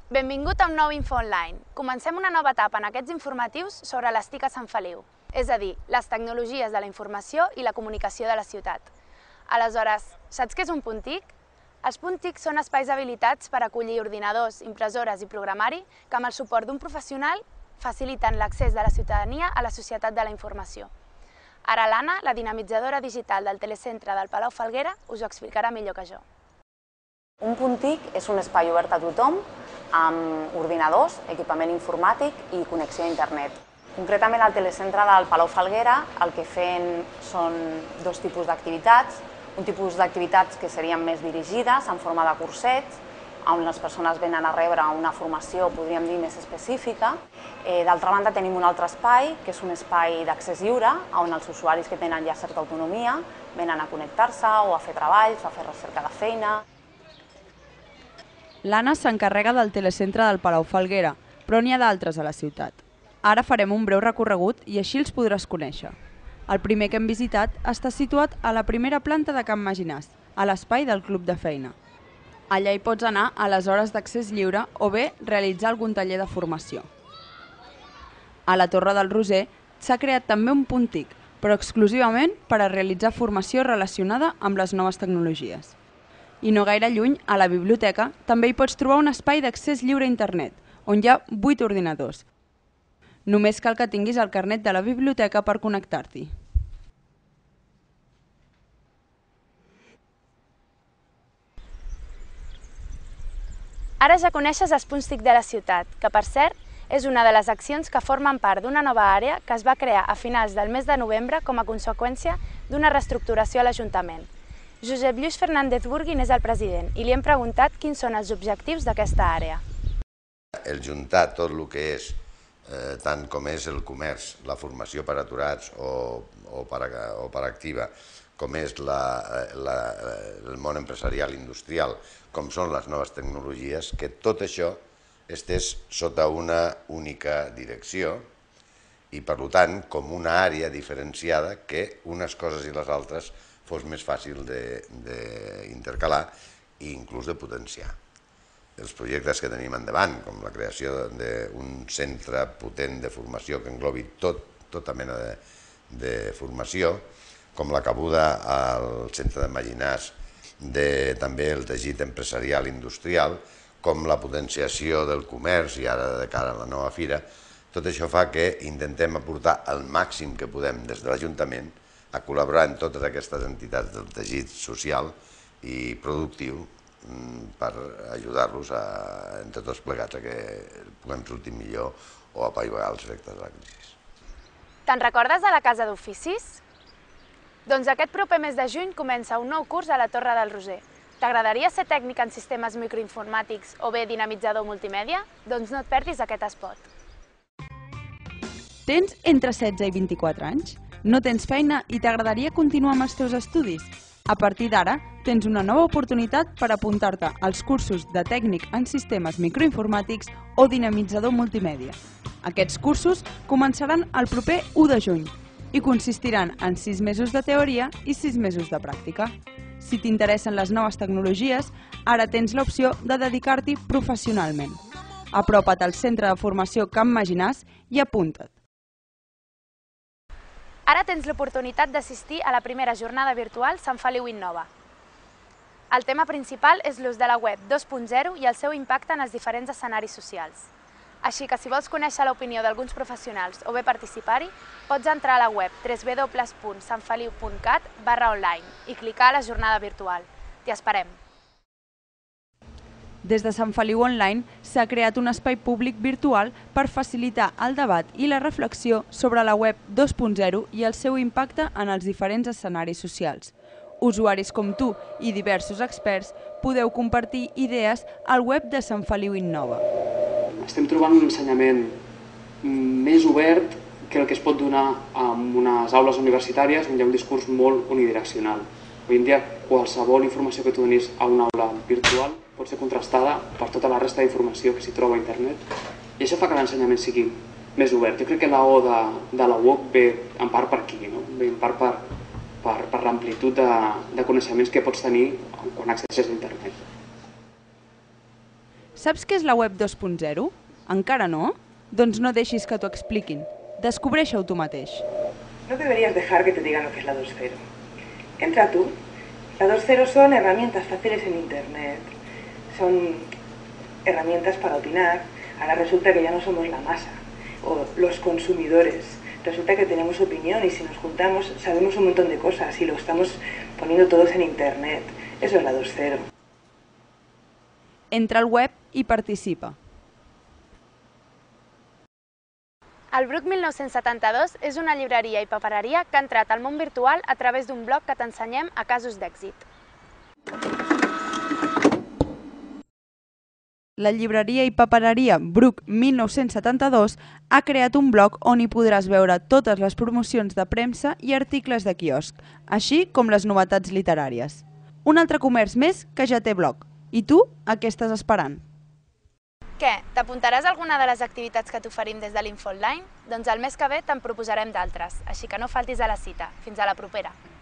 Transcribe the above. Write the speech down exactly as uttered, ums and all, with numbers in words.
Benvingut a un nou Info Online. Comencem una nova etapa en aquests informatius sobre les TIC a Sant Feliu, és a dir, les tecnologies de la informació i la comunicació de la ciutat. Aleshores, saps què és un punt TIC? Els punts TIC són espais habilitats per acollir ordinadors, impressores i programari que amb el suport d'un professional faciliten l'accés de la ciutadania a la societat de la informació. Ara l'Anna, la dinamitzadora digital del telecentre del Palau Falguera, us ho explicarà millor que jo. Un punt TIC és un espai obert a tothom amb ordinadors, equipament informàtic i connexió a internet. Concretament al telecentre del Palau Falguera el que fem són dos tipus d'activitats. Un tipus d'activitats que serien més dirigides en forma de cursets, on les persones venen a rebre una formació, podríem dir, més específica. D'altra banda tenim un altre espai, que és un espai d'accés lliure, on els usuaris que tenen ja certa autonomia venen a connectar-se o a fer treballs o a fer recerca de feina. L'Anna s'encarrega del telecentre del Palau Falguera, però n'hi ha d'altres a la ciutat. Ara farem un breu recorregut i així els podràs conèixer. El primer que hem visitat està situat a la primera planta de Can Maginàs, a l'espai del Club de Feina. Allà hi pots anar a les hores d'accés lliure o bé realitzar algun taller de formació. A la Torre del Roser s'ha creat també un punt TIC, però exclusivament per a realitzar formació relacionada amb les noves tecnologies. I no gaire lluny, a la biblioteca, també hi pots trobar un espai d'accés lliure a internet, on hi ha vuit ordinadors. Només cal que tinguis el carnet de la biblioteca per connectar-t'hi. Ara ja coneixes els punts TIC de la ciutat, que per cert és una de les accions que formen part d'una nova àrea que es va crear a finals del mes de novembre com a conseqüència d'una reestructuració a l'Ajuntament. Josep Lluís Fernández Burguin és el president i li hem preguntat quins són els objectius d'aquesta àrea. El juntar tot el que és, eh, tant com és el comerç, la formació per aturats o, o, per, o per activa, com és la, la, el món empresarial industrial, com són les noves tecnologies, que tot això estés sota una única direcció i, per tant, com una àrea diferenciada que unes coses i les altres fos més fàcil d'intercalar i inclús de potenciar. Els projectes que tenim endavant, com la creació d'un centre potent de formació que englobi tot, tota mena de, de formació, com la cabuda al centre de Maginàs de també el teixit empresarial industrial, com la potenciació del comerç i ara de cara a la nova fira, tot això fa que intentem aportar el màxim que podem des de l'Ajuntament a col·laborar amb totes aquestes entitats del teixit social i productiu per ajudar-los entre tots plegats a que puguem sortir millor o apaivagar els efectes de la crisi. Te'n recordes de la Casa d'Oficis? Doncs aquest proper mes de juny comença un nou curs a la Torre del Roser. T'agradaria ser tècnic en sistemes microinformàtics o bé dinamitzador multimèdia? Doncs no et perdis aquest espot. Tens entre setze i vint-i-quatre anys? No tens feina i t'agradaria continuar amb els teus estudis? A partir d'ara, tens una nova oportunitat per apuntar-te als cursos de tècnic en sistemes microinformàtics o dinamitzador multimèdia. Aquests cursos començaran el proper u de juny i consistiran en sis mesos de teoria i sis mesos de pràctica. Si t'interessen les noves tecnologies, ara tens l'opció de dedicar-t'hi professionalment. Apropa't al Centre de Formació Can Maginàs i apunta't. Ara tens l'oportunitat d'assistir a la primera jornada virtual Sant Feliu Innova. El tema principal és l'ús de la web dos punt zero i el seu impacte en els diferents escenaris socials. Així que si vols conèixer l'opinió d'alguns professionals o bé participar-hi, pots entrar a la web w w w punt sant feliu punt cat barra online i clicar a la jornada virtual. T'hi esperem! Des de Sant Feliu Online s'ha creat un espai públic virtual per facilitar el debat i la reflexió sobre la web dos punt zero i el seu impacte en els diferents escenaris socials. Usuaris com tu i diversos experts podeu compartir idees al web de Sant Feliu Innova. Estem trobant un ensenyament més obert que el que es pot donar en unes aules universitàries on hi ha un discurs molt unidireccional. Avui en dia qualsevol informació que tu donis a una aula virtual pot ser contrastada per tota la resta d'informació que s'hi troba a internet i això fa que l'ensenyament sigui més obert. Jo crec que la O de, de la U O C ve en part per aquí, no? Ve en part per, per, per l'amplitud de, de coneixements que pots tenir quan accedeixes a internet. Saps què és la web dos punt zero? Encara no? Doncs no deixis que t'ho expliquin. Descobreix-ho tu mateix. No deberías dejar que te digan lo que es la dos punto cero. Entra tú. La dos punto cero son herramientas fáciles en Internet. Son herramientas para opinar. Ahora resulta que ya no somos la masa o los consumidores. Resulta que tenemos opinión y si nos juntamos sabemos un montón de cosas y lo estamos poniendo todos en Internet. Eso es la dos punto cero. Entra al web i participa. El Bruc mil nou-cents setanta-dos és una llibreria i papereria que ha entrat al món virtual a través d'un blog que t'ensenyem a casos d'èxit. La llibreria i papereria Bruc mil nou-cents setanta-dos ha creat un blog on hi podràs veure totes les promocions de premsa i articles de quiosc, així com les novetats literàries. Un altre comerç més que ja té blog. I tu, a què estàs esperant? Què, t'apuntaràs a alguna de les activitats que t'oferim des de l'Info Online? Doncs el mes que ve te'n proposarem d'altres, així que no faltis a la cita. Fins a la propera!